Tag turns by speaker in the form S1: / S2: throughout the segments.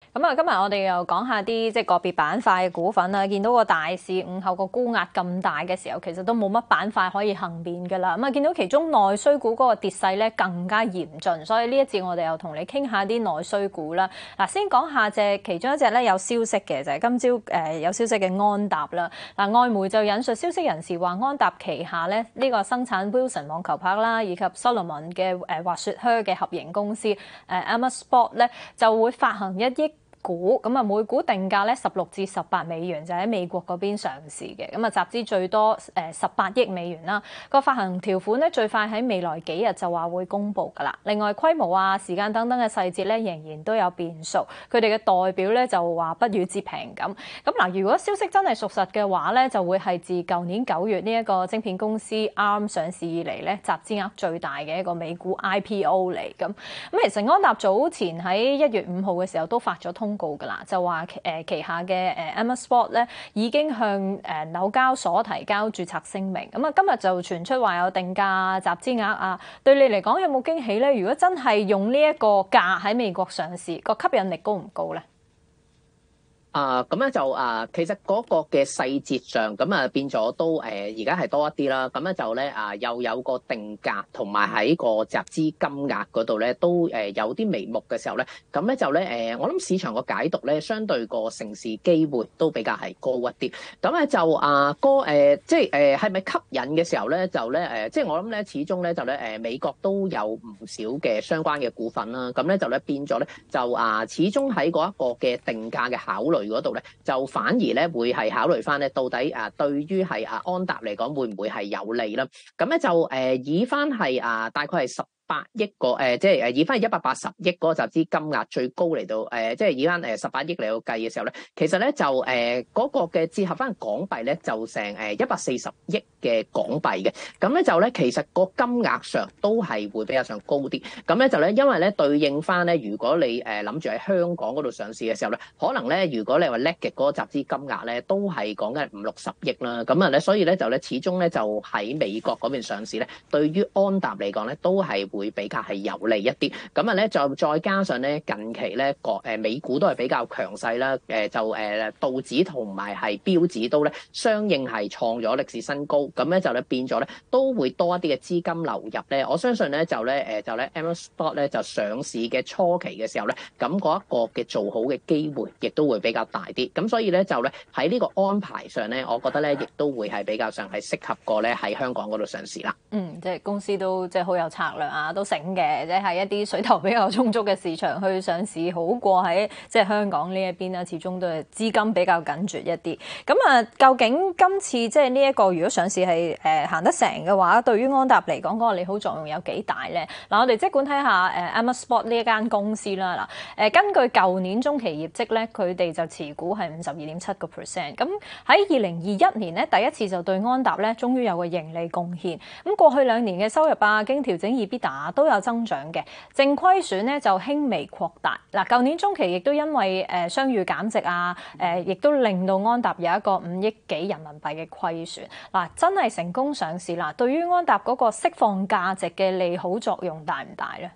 S1: 咁啊，今日我哋又講下啲即係個別板塊嘅股份啦。見到個大市午後個沽壓咁大嘅時候，其實都冇乜板塊可以幸免㗎啦。咁啊，見到其中內需股嗰個跌勢咧更加嚴峻，所以呢一節我哋又同你傾下啲內需股啦。嗱，先講下其中一隻咧有消息嘅就係今朝有消息嘅安踏啦。嗱，外媒就引述消息人士話，安踏旗下咧呢個生產 Wilson 網球拍啦，以及 Salomon 嘅滑雪靴嘅合營公司Amer Sport 咧就會發行1億股，咁啊每股定價咧16至18美元，就喺美國嗰邊上市嘅，咁啊集資最多18億美元啦。個發行條款咧最快喺未來幾日就話會公布㗎啦。另外規模啊、時間等等嘅細節咧仍然都有變數。佢哋嘅代表咧就話不予置評咁。咁嗱，如果消息真係屬實嘅話咧，就會係自舊年9月呢一個晶片公司 ARM 上市以嚟咧集資額最大嘅一個美股 IPO 嚟咁。咁其實安踏早前喺1月5號嘅時候都發咗通告㗎啦，就話旗下嘅Amer Sport 咧已經向紐交所提交註冊聲明。咁啊，今日就傳出話有定價集資額啊，對你嚟講有冇驚喜咧？如果真係用呢一個價喺美國上市，個吸引力高唔高咧？
S2: 咁咧就其實嗰個嘅細節上咁變咗都而家係多一啲啦。咁咧就咧又有個定價，同埋喺個集資金額嗰度咧都有啲眉目嘅時候咧，咁咧就咧我諗市場個解讀咧相對個成事機會都比較係高一啲。咁咧就即係係咪吸引嘅時候咧，就咧即係我諗咧始終咧就咧美國都有唔少嘅相關嘅股份啦。咁咧就咧變咗咧就始終喺嗰一個嘅定價嘅考慮嗰度咧，就反而咧會係考慮翻咧，到底對於係安踏嚟講會唔會係有利啦？咁咧就以翻係大概係18億個即係以翻180億嗰個集資金額最高嚟到即係以翻18億嚟到計嘅時候咧，其實咧就嗰個嘅折合翻港幣咧就成140億嘅港幣嘅。咁咧就咧其實個金額上都係會比較上高啲。咁咧就咧因為咧對應翻咧，如果你諗住喺香港嗰度上市嘅時候咧，可能咧如果你話叻嘅嗰個集資金額咧都係講緊50-60億啦。咁啊咧所以咧就咧始終咧就喺美國嗰邊上市咧，對於安踏嚟講咧都係會比較係有利一啲。咁啊咧就再加上咧近期咧美股都係比較強勢啦。道指同埋係標指都咧相應係創咗歷史新高。咁咧就咧變咗咧都會多一啲嘅資金流入咧。我相信咧就咧Amer Sport 咧就上市嘅初期嘅時候咧，咁嗰一個嘅做好嘅機會亦都會比較大啲。咁所以咧就咧喺呢個安排上咧，我覺得咧亦都會係比較上係適合過咧喺香港嗰度上市啦。
S1: 即係公司都即係好有策略啊，都醒嘅，即係一啲水頭比較充足嘅市場去上市，好過喺即係香港呢一邊啦。始終都係資金比較緊絀一啲。咁究竟今次即係呢一個如果上市係行得成嘅話，對於安踏嚟講嗰個利好作用有幾大咧？嗱，我哋即管睇下Amer Sport 呢一間公司啦。嗱，根據舊年中期業績咧，佢哋就持股係52.7%。咁喺2021年咧，第一次就對安踏咧，終於有個盈利貢獻。咁過去2年嘅收入經調整 EBITDA 都有增長嘅，淨虧損咧就輕微擴大。嗱，舊年中期亦都因為商譽減值亦都令到安踏有一個5億幾人民幣嘅虧損。嗱，真係成功上市啦，對於安踏嗰個釋放價值嘅利好作用大唔大咧？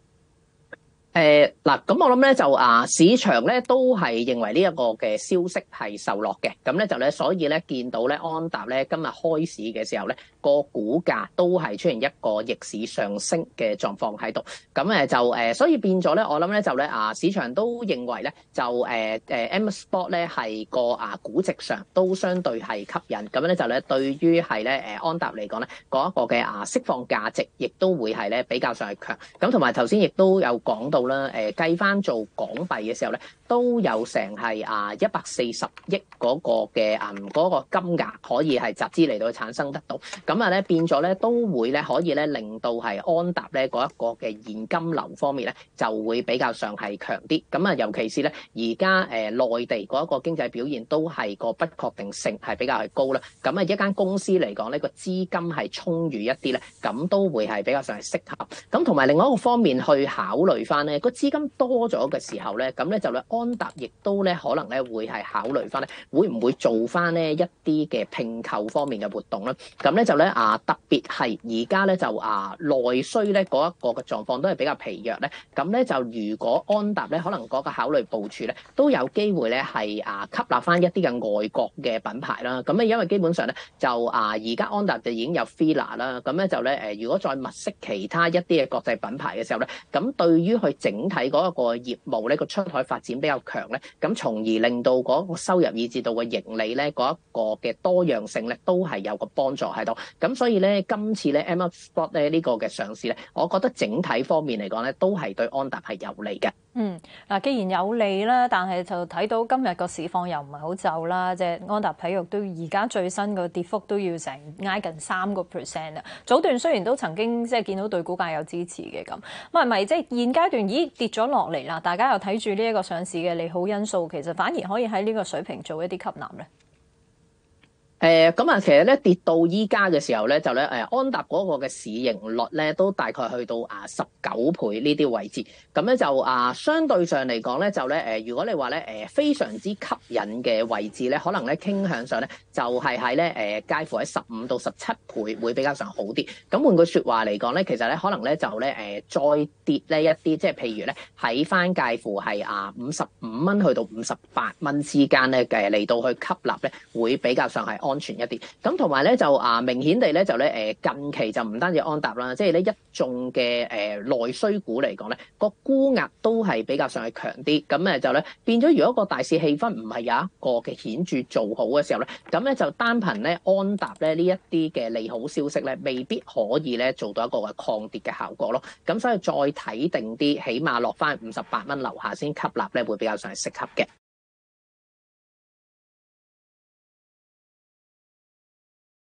S2: 嗱，咁我諗咧就市場咧都係認為呢一個嘅消息係受落嘅。咁咧就咧所以咧見到咧安踏咧今日開市嘅時候咧，個股價都係出現一個逆市上升嘅狀況喺度。咁就所以變咗咧，我諗咧就咧市場都認為咧就Amer Sport 咧係個估值上都相對係吸引。咁咧就咧對於係咧安踏嚟講咧嗰一個嘅釋放價值，亦都會係咧比較上係強。咁同埋頭先亦都有講到啦，計翻做港幣嘅時候咧，都有成係140億嗰個嘅嗰個金額可以係集資嚟到產生得到。咁咧變咗咧都會咧可以咧令到係安踏咧嗰一個嘅現金流方面咧就會比較上係強啲。咁尤其是咧而家內地嗰一個經濟表現都係個不確定性係比較係高啦。咁一間公司嚟講呢個資金係充裕一啲咧，咁都會係比較上係適合。咁同埋另外一個方面去考慮翻咧個資金多咗嘅時候咧，咁咧就咧安踏亦都咧可能咧會係考慮翻咧會唔會做翻呢一啲嘅併購方面嘅活動啦。咁咧就咧特別係而家咧就內需咧嗰一個嘅狀況都係比較疲弱咧，咁咧就如果安踏咧可能嗰個考慮部署咧都有機會咧係吸納翻一啲嘅外國嘅品牌啦。咁咧因為基本上咧就而家安踏就已經有 Fila 啦，咁咧就咧如果再物色其他一啲嘅國際品牌嘅時候咧，咁對於佢整體嗰一個業務咧個出海發展比較強咧，咁從而令到嗰個收入以至到個盈利咧嗰一個嘅多樣性咧都係有個幫助喺度。咁所以咧今次咧 M Up Sport 咧呢個嘅上市咧，我覺得整體方面嚟講咧都係對安踏係有利嘅。
S1: 嗱，既然有利啦，但係就睇到今日個市況又唔係好就啦，即係安踏體育都而家最新個跌幅都要成挨近3%啊！早段雖然都曾經即係見到對股價有支持嘅咁，係咪即係現階段跌咗落嚟啦？大家又睇住呢一個上市嘅利好因素，其實反而可以喺呢個水平做一啲吸納咧。
S2: 咁其實咧跌到依家嘅時候咧，就咧安踏嗰個嘅市盈率咧都大概去到19倍呢啲位置，咁咧就相對上嚟講咧就咧如果你話咧非常之吸引嘅位置咧，可能咧傾向上咧就係喺咧介乎喺15到17倍會比較上好啲。咁換句説話嚟講咧，其實咧可能咧就咧再跌呢一啲，即係譬如咧喺翻介乎係55蚊去到58蚊之間咧嚟到去吸納咧，會比較上係安全一啲。咁同埋咧就明顯地咧就咧近期就唔單止安踏啦，即係呢一眾嘅內需股嚟講咧，個沽壓都係比較上係強啲。咁就咧變咗，如果個大市氣氛唔係有一個嘅顯著做好嘅時候咧，咁咧就單憑咧安踏咧呢一啲嘅利好消息咧，未必可以咧做到一個嘅抗跌嘅效果咯。咁所以再睇定啲，起碼落翻58蚊樓下先吸納咧，會比較上係適合嘅。